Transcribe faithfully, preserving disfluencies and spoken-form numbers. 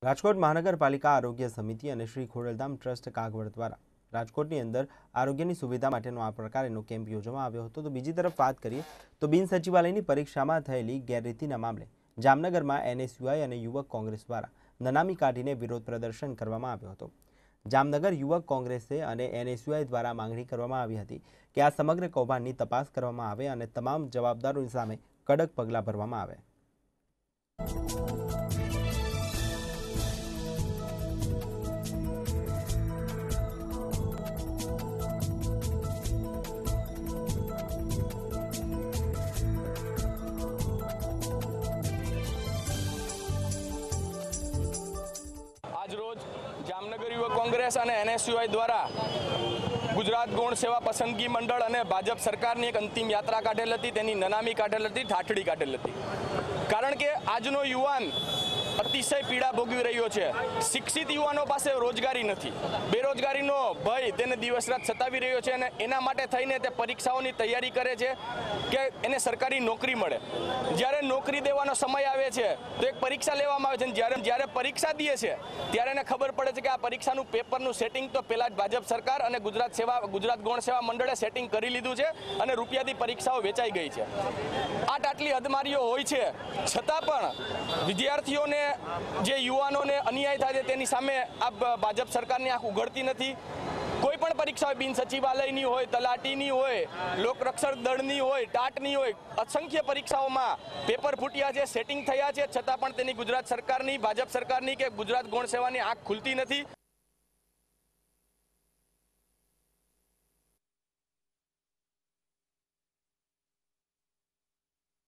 રાજકોટ મહાનગરપાલિકા આરોગ્ય સમિતિ અને શ્રી ખોડલધામ ટ્રસ્ટ કાગવડ દ્વારા રાજકોટની અંદર આરોગ્યની સુવિધા માટેનો આ પ્રકારનો કેમ્પ યોજવામાં આવ્યો હતો। તો બીજી તરફ વાત કરીએ તો બિન સચિવાલયની પરીક્ષામાં થયેલી ગેરરીતિના મામલે જામનગરમાં એનએસયુઆઈ અને યુવક કોંગ્રેસ દ્વારા નનામી કાઢીને વિરોધ પ્રદર્શન કરવામાં આવ્યો હતો। જામનગર યુવક કોંગ્રેસે અને એનએસયુઆઈ દ્વારા માંગણી કરવામાં આવી હતી કે આ સમગ્ર કૌભાંડની તપાસ કરવામાં આવે અને તમામ જવાબદારોની સામે કડક પગલાં ભરવામાં આવે। આજરોજ જામનગર યુવક કોંગ્રેસ અને એનએસયુઆઈ દ્વારા ગુજરાત ગૌણ સેવા પસંદગી મંડળ અને ભાજપ સરકારની એક અંતિમ યાત્રા કાઢેલ હતી, તેની નનામી કાઢેલ હતી, ઠાઠડી કાઢેલ હતી। કારણ કે આજનો યુવાન અતિશય પીડા ભોગવી રહ્યો છે। શિક્ષિત યુવાનો પાસે રોજગારી નથી, બેરોજગારીનો ભય તેને દિવસ રાત સતાવી રહ્યો છે અને એના માટે થઈને તે પરીક્ષાઓની તૈયારી કરે છે કે એને સરકારી નોકરી મળે। જ્યારે નોકરી દેવાનો સમય આવે છે તો એક પરીક્ષા લેવામાં આવે છે, જ્યારે જ્યારે પરીક્ષા દે છે ત્યારે એને ખબર પડે છે કે આ પરીક્ષાનું પેપરનું સેટિંગ તો પહેલાં જ ભાજપ સરકાર અને ગુજરાત સેવા ગુજરાત ગૌણ સેવા મંડળે સેટિંગ કરી લીધું છે અને રૂપિયાથી પરીક્ષાઓ વેચાઈ ગઈ છે। આટ આટલી હદમારીઓ હોય છે છતાં પણ વિદ્યાર્થીઓને જે યુવાનોને અન્યાય થાય છે તેની સામે આ ભાજપ સરકારની આંખ ઉઘડતી નથી। કોઈ પણ પરીક્ષા હોય, બિન સચિવાલયની હોય, તલાટીની હોય, લોકરક્ષક દળની હોય, ટાટની હોય, અસંખ્ય પરીક્ષાઓમાં પેપર ફૂટ્યા છે, સેટિંગ થયા છે, છતાં પણ તેની ગુજરાત સરકારની, ભાજપ સરકારની કે ગુજરાત ગૌણ સેવાની આંખ ખુલતી નથી।